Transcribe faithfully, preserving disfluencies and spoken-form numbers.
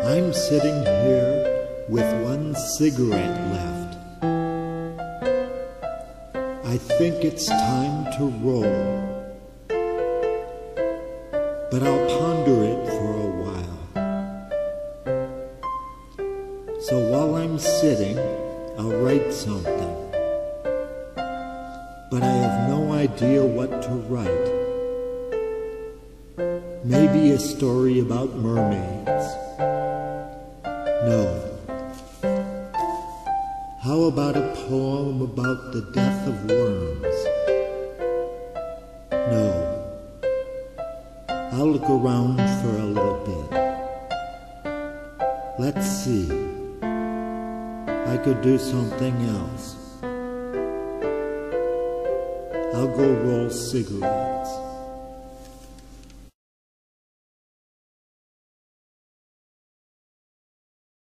I'm sitting here with one cigarette left. I think it's time to roll, but I'll ponder it for a while. So while I'm sitting, I'll write something, but I have no idea what to write. Maybe a story about mermaids. No. How about a poem about the death of worms? No. I'll look around for a little bit. Let's see. I could do something else. I'll go roll cigarettes.